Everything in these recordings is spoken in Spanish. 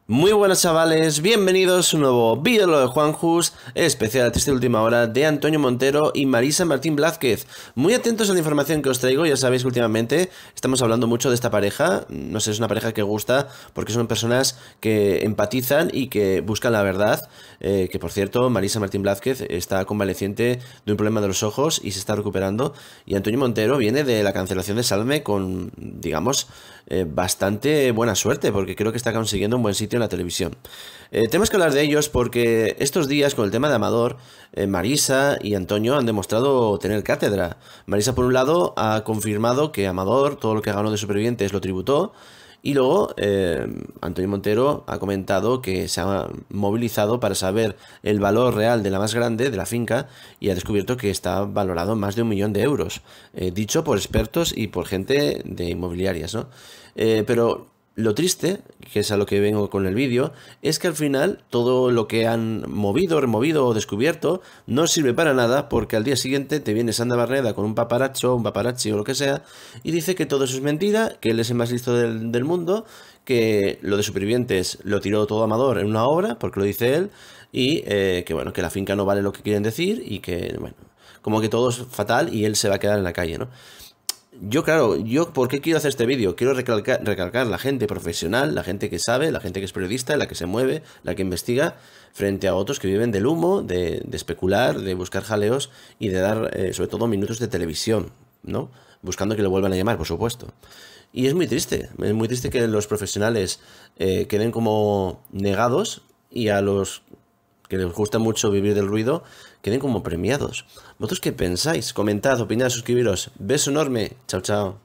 Muy buenas chavales, bienvenidos a un nuevo vídeo de lo de Juanjus, especial triste de última hora de Antonio Montero y Marisa Martín Blázquez. Muy atentos a la información que os traigo, ya sabéis que últimamente estamos hablando mucho de esta pareja, no sé, es una pareja que gusta porque son personas que empatizan y que buscan la verdad, que por cierto Marisa Martín Blázquez está convaleciente de un problema de los ojos y se está recuperando, y Antonio Montero viene de la cancelación de Salme con, digamos, bastante buena suerte, porque creo que está consiguiendo un buen sitio en la televisión. Tenemos que hablar de ellos porque estos días con el tema de Amador, Marisa y Antonio han demostrado tener cátedra. Marisa por un lado ha confirmado que Amador todo lo que ganó de Supervivientes lo tributó, y luego Antonio Montero ha comentado que se ha movilizado para saber el valor real de la más grande, de la finca, y ha descubierto que está valorado en más de 1 millón de euros, dicho por expertos y por gente de inmobiliarias, ¿no? Pero lo triste, que es a lo que vengo con el vídeo, es que al final todo lo que han movido, removido o descubierto no sirve para nada, porque al día siguiente te viene Sandra Barreda con un paparazzo, un paparazzi o lo que sea, y dice que todo eso es mentira, que él es el más listo del mundo, que lo de Supervivientes lo tiró todo Amador en una obra, porque lo dice él, y que bueno, que la finca no vale lo que quieren decir, y que bueno, como que todo es fatal y él se va a quedar en la calle, ¿no? Claro, ¿por qué quiero hacer este vídeo? Quiero recalcar la gente profesional, la gente que sabe, la gente que es periodista, la que se mueve, la que investiga, frente a otros que viven del humo, de especular, de buscar jaleos y de dar, sobre todo, minutos de televisión, ¿no? Buscando que lo vuelvan a llamar, por supuesto. Y es muy triste que los profesionales queden como negados y a los que les gusta mucho vivir del ruido queden como premiados. ¿Vosotros qué pensáis? Comentad, opinad, suscribiros. Beso enorme. Chao, chao.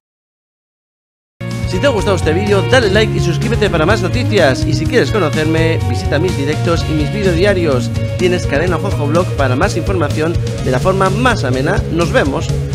Si te ha gustado este vídeo, dale like y suscríbete para más noticias. Y si quieres conocerme, visita mis directos y mis vídeos diarios. Tienes Cadena Juanjo Blog para más información de la forma más amena. Nos vemos.